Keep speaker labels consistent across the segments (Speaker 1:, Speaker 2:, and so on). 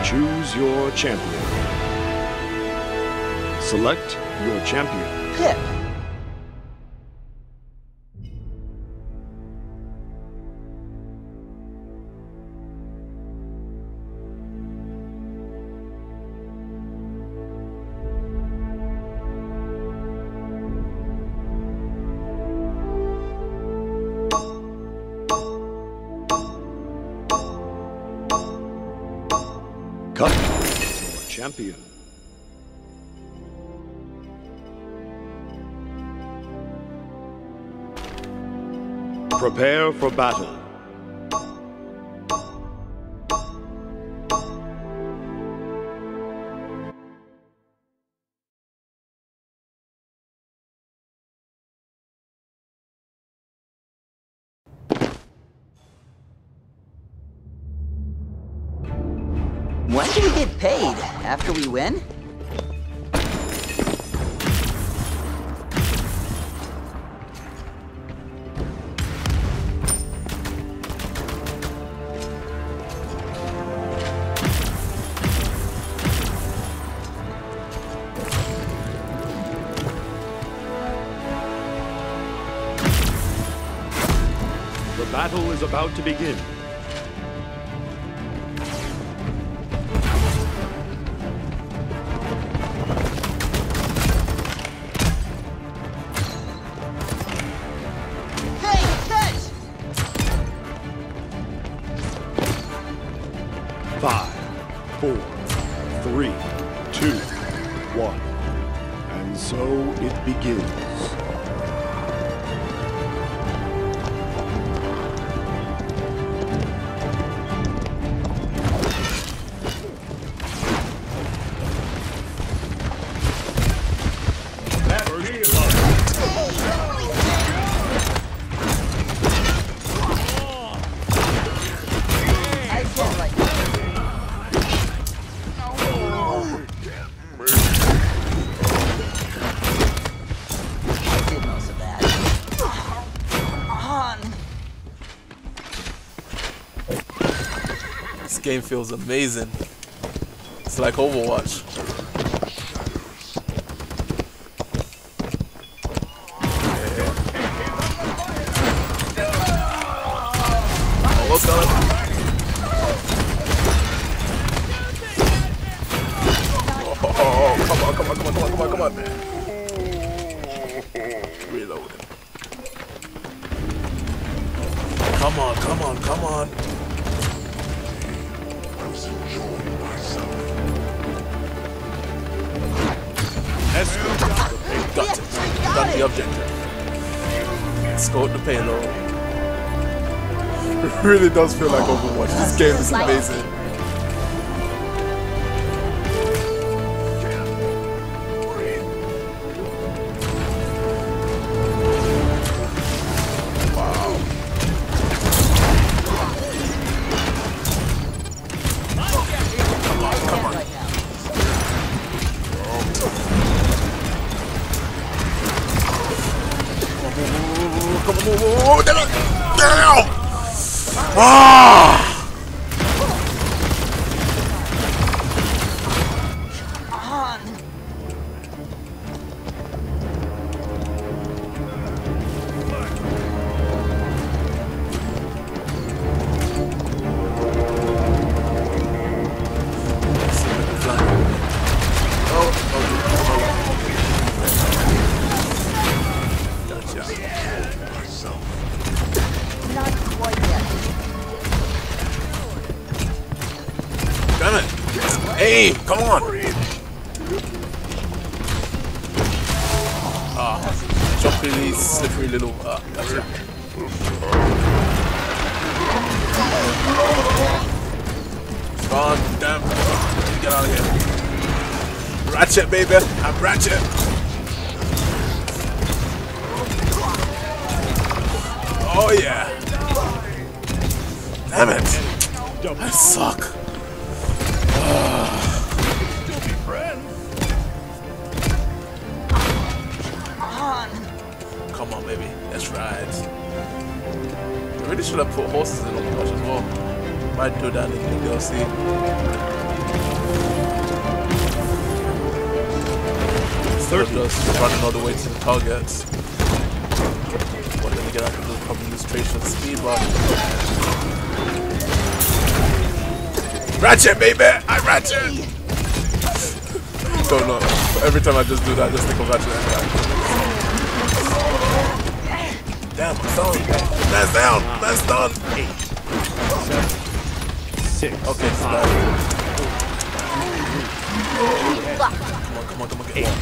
Speaker 1: Choose your champion. Select your champion.
Speaker 2: Pip.
Speaker 1: Cut your champion. Prepare for battle.
Speaker 2: When do we get paid? After we win?
Speaker 1: The battle is about to begin. Five, four, three, two, one. And so it begins.
Speaker 3: This game feels amazing. It's like Overwatch. Almost done. Oh, come on, come on, come on, come on, come on, come on. Reloading. Come on, come on, come on. Got it. Got the objective. Scored the payload. It really does feel like Overwatch. This game is amazing. Wow. Come on, come on. Oh, damn! Ah! Damn it! Hey, come on! Ah, jumpy, slippery little. Gotcha. It's gone. Damn. Get out of here. Ratchet, baby. I'm Ratchet. Oh yeah. Damn it. I suck. Come on, baby. Let's ride. I really should have put horses in Overwatch as well. Might do that in the DLC. Instead of just running all the way to the targets. But then again, I can do administration speed run. Ratchet, baby! I ratchet! Don't know. Every time I just do that, I just think of ratchet and back. Damn, I'm done. That's down. That's done.
Speaker 1: 8, 7, 6.
Speaker 3: Okay, so that. Come on. Get there.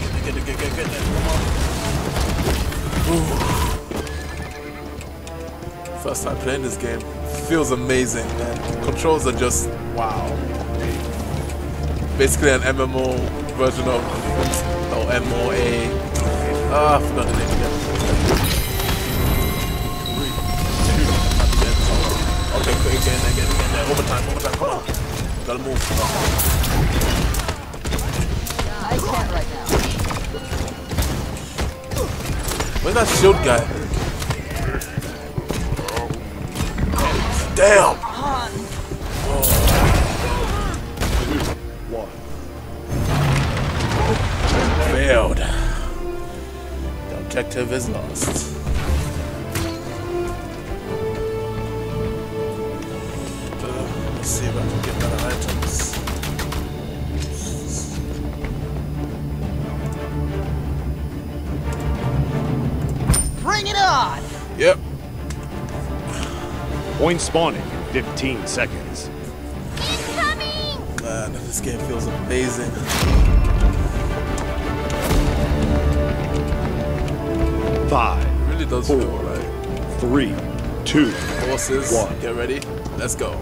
Speaker 3: Come on. First time playing this game. Feels amazing, man. Controls are just wow. Basically an MMO version of MOA. I forgot the name again. Okay, quick, again. Overtime, come on. Gotta move.
Speaker 2: I can't right now.
Speaker 3: Where's that shield guy? Damn! Oh.
Speaker 1: 2, 1.
Speaker 3: Failed. The objective is lost. Let's see if I can get better items.
Speaker 2: Bring it on!
Speaker 3: Yep.
Speaker 1: Point spawning in 15 seconds.
Speaker 3: Man, this game feels amazing.
Speaker 1: 5.
Speaker 3: It really does
Speaker 1: 4,
Speaker 3: feel right.
Speaker 1: 3, 2.
Speaker 3: Horses,
Speaker 1: 1.
Speaker 3: get ready. Let's go.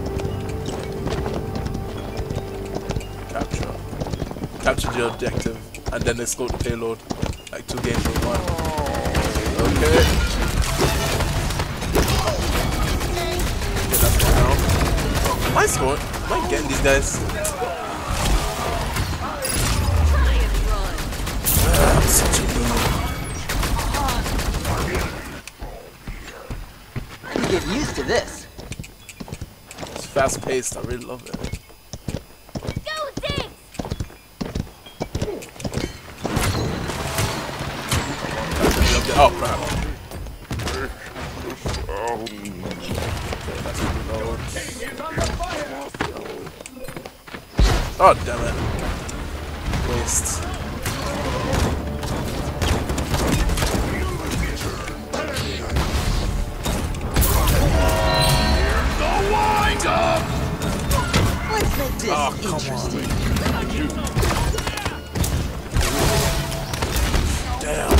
Speaker 3: Capture. Capture the objective, and then explode the payload. Like 2 games in 1. Okay. Get that one down. Am I scoring? Am I getting these guys? I'm such a noob.
Speaker 2: I'm getting used to this.
Speaker 3: It's fast paced, I really love it. Oh crap. Oh damn it. Waste.
Speaker 2: Let's make this interesting.
Speaker 3: Damn.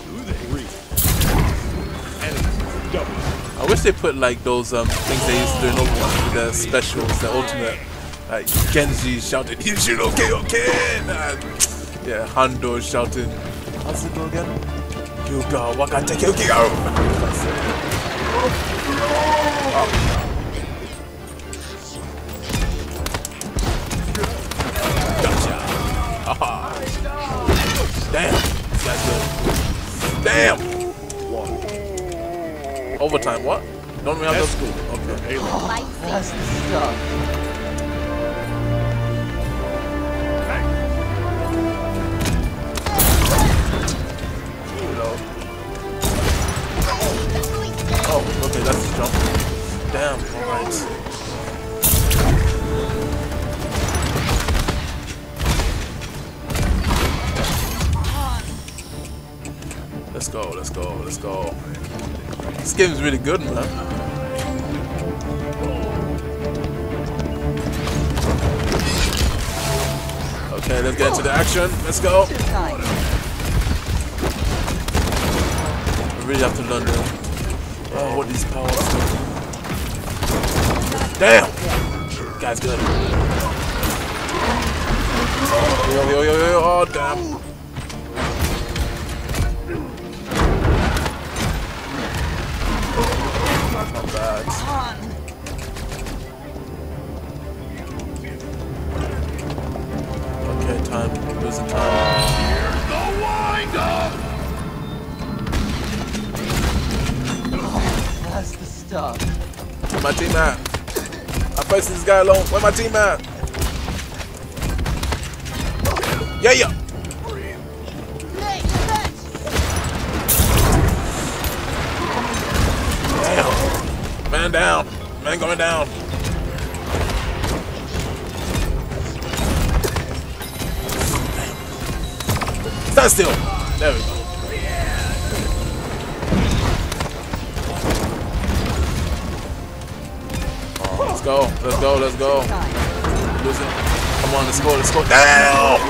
Speaker 3: I wish they put like those things they used to do in Overwatch with the specials, the ultimate, like Genji shouting, "Henshin, okay," and yeah, Hando shouting, how's it go again? Yuga, wakate kyukigaru. Gotcha. Haha. Damn, this guy's good. Damn. Overtime, what? Don't we have those? Okay.
Speaker 2: That's the stuff.
Speaker 3: Oh, okay, that's the jump. Damn, alright. Let's go. This game is really good, man. Okay, let's get into the action. Let's go. I really have to learn what these powers do. Damn! Guy's good. Yo, oh damn. Not bad. Okay, time. Losing time.
Speaker 1: Here's the wind up!
Speaker 2: That's the stuff.
Speaker 3: Where my team at? I sacrificing this guy alone. Where my team at? Yeah, yeah. Damn. Man down. Man going down. Stand still. There we go. Let's go. Let's go. Let's go. Losing. Come on. Let's go. Let's go. Down.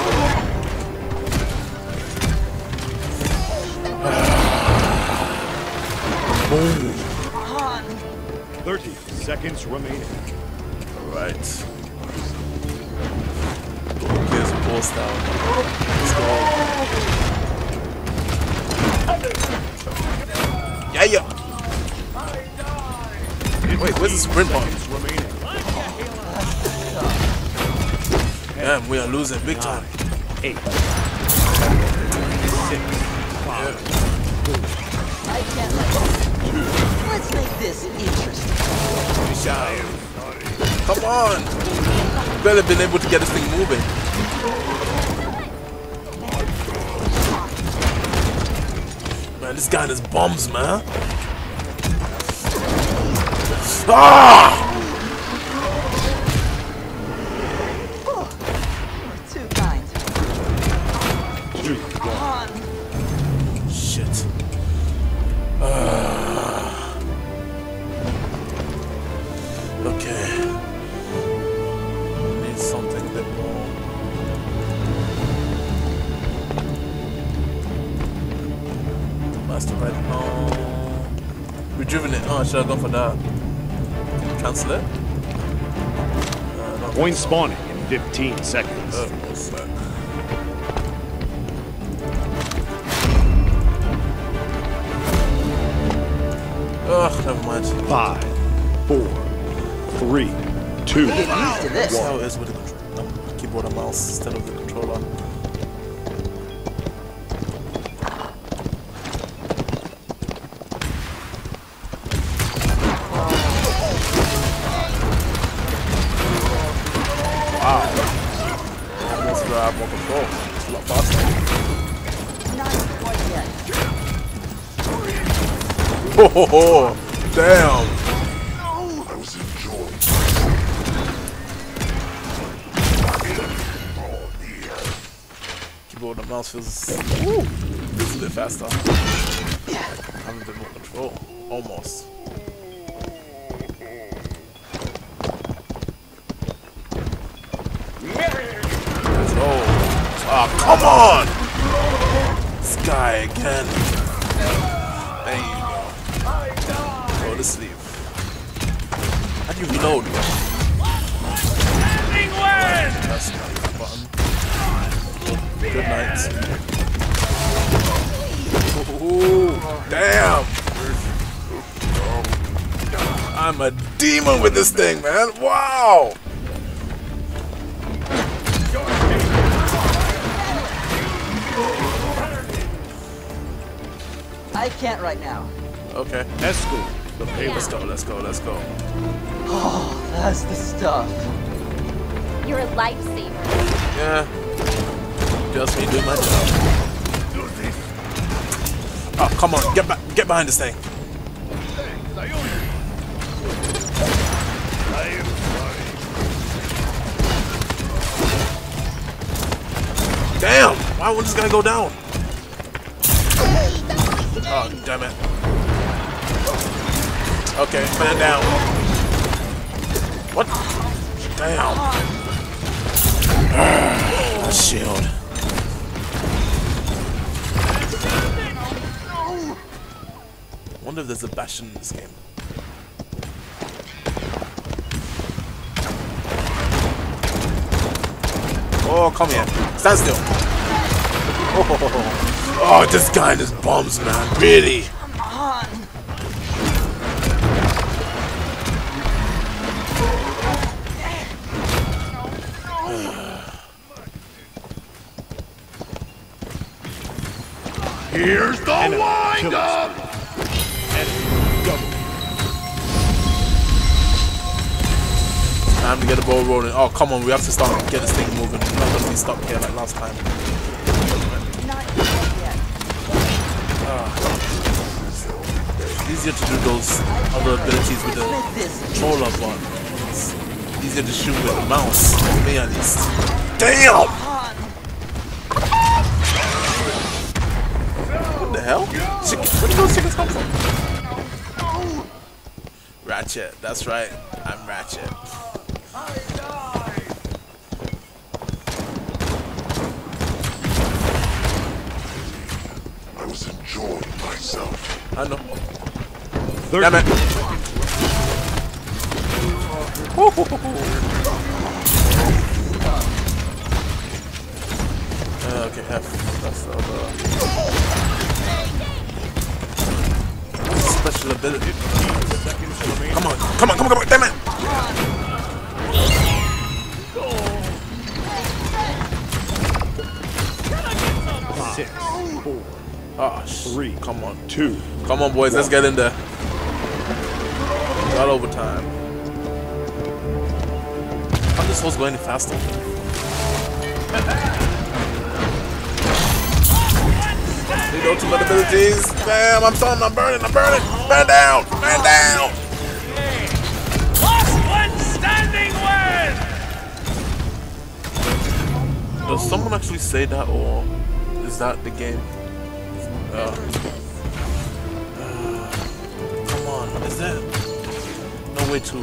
Speaker 1: 30 seconds remaining.
Speaker 3: Alright. Here's a pulse down. Let's go. Yeah, yeah. Wait, where's the sprint button? Damn, we are losing big time.
Speaker 1: 8, 6, 5,
Speaker 2: I can't let go. Let's make this interesting.
Speaker 3: Come on! Barely been able to get this thing moving. Man, this guy has bombs, man. Ah!
Speaker 2: Too kind.
Speaker 1: 2, 1.
Speaker 3: Shit. Okay. Need something a bit more. Master right now. Rejuvenate. Oh, I should have gone for that. Cancel it.
Speaker 1: Point spawning in 15 seconds.
Speaker 3: Oh, fuck. Ugh, never mind.
Speaker 1: 5, 4, 3, 2,
Speaker 2: Get used to this.
Speaker 3: How it is with the keyboard and mouse instead of the controller. Wow. Almost grab more control. It's a lot faster.
Speaker 2: Not quite yet.
Speaker 3: Oh, damn.
Speaker 1: I was enjoying.
Speaker 3: Keyboard and mouse feels a bit faster. Having a bit more control. Almost. Let's go. Ah, come on! This guy again. There you go. Go to sleep. How do you reload? That's not the button. Good night. Ooh, damn! I'm a demon with this thing, man. Wow!
Speaker 2: I can't right now.
Speaker 3: Okay.
Speaker 1: Escort the payload.
Speaker 3: Let's go, let's go, let's go.
Speaker 2: Oh, that's the stuff.
Speaker 4: You're a lifesaver.
Speaker 3: Yeah. Just me doing my job. Oh, come on. Get behind this thing. Damn! Why won't this guy go down? Oh, damn it. Okay, man down. What? Damn. Shield. Wonder if there's a Bastion in this game. Oh, come here. Stand still. Oh, this guy and his bombs, man. Really?
Speaker 2: Come on.
Speaker 1: Here's the wind up! Enemy double.
Speaker 3: Time to get the ball rolling. Oh, come on, we have to start get this thing moving. We're not gonna be stuck here like last time. It's easier to do those other abilities with the controller, but it's easier to shoot with the mouse. For me, at least. Damn! What the hell? Where did those chickens come from? Ratchet, that's right. I'm Ratchet.
Speaker 1: I was enjoying myself.
Speaker 3: I know.
Speaker 1: 30.
Speaker 3: Damn it. Okay, F. That's the other special ability. Come on, come on, come on, come on, damn it!
Speaker 1: 6, 4,
Speaker 3: Oh,
Speaker 1: 3,
Speaker 3: come on.
Speaker 1: 2.
Speaker 3: Come on, boys, let's get in there. Got overtime. How this horse go any faster? The ultimate abilities. Bam, I'm stunned, I'm burning, I'm burning. Man down, man down.
Speaker 5: Last one standing wins!
Speaker 3: Does someone actually say that, or is that the game? Come on, is there no way to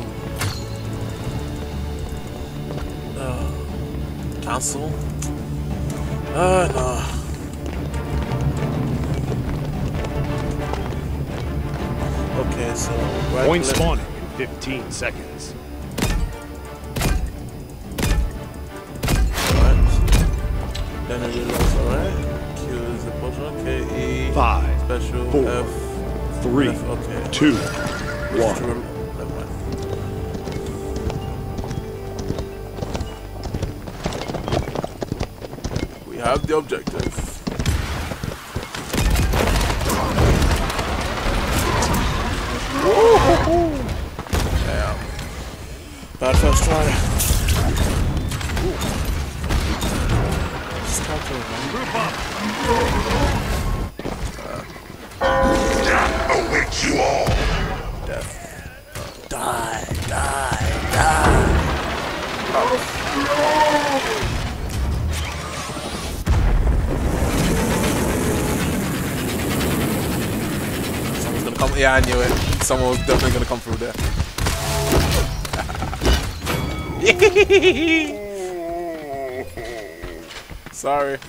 Speaker 3: cancel? No. Okay, so right
Speaker 1: Point
Speaker 3: click.
Speaker 1: spawning in 15 seconds.
Speaker 3: Alright. Then it reloads, alright. Q is the potion, okay, E.
Speaker 1: 5,
Speaker 3: Special
Speaker 1: 4,
Speaker 3: F.
Speaker 1: 3,
Speaker 3: F, okay.
Speaker 1: 2,
Speaker 3: Which
Speaker 1: 1.
Speaker 3: to never mind. We have the objective. Woo-hoo-hoo. Damn. Bad first try.
Speaker 1: Group up. Awaits you all.
Speaker 3: Death. Die, die, die. Someone's gonna come. Yeah, I knew it. Someone was definitely gonna come through there. Sorry.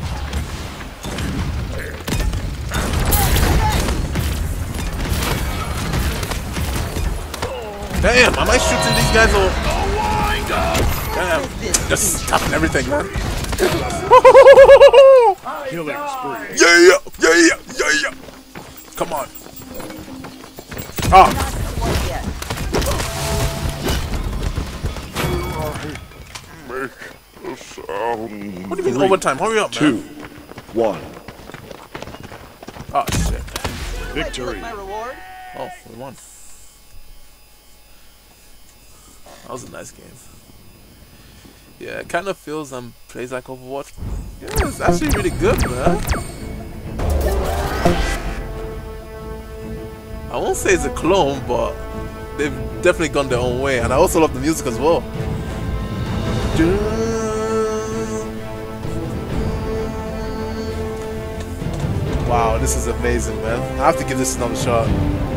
Speaker 3: Damn, am I shooting these guys or? Damn, just stopping everything, man.
Speaker 1: Killing spree.
Speaker 3: Yeah, yeah, yeah, yeah, yeah. Come on. Ah,
Speaker 1: Make a sound.
Speaker 3: what do you mean overtime? Hurry up,
Speaker 1: 2,
Speaker 3: man.
Speaker 1: 1.
Speaker 3: Oh shit.
Speaker 1: Victory.
Speaker 2: My reward?
Speaker 3: Oh, we won. That was a nice game. Yeah, it kind of feels and plays like Overwatch. Yeah, it's actually really good, man. I won't say it's a clone, but they've definitely gone their own way, and I also love the music as well. Wow, this is amazing, man. I have to give this another shot.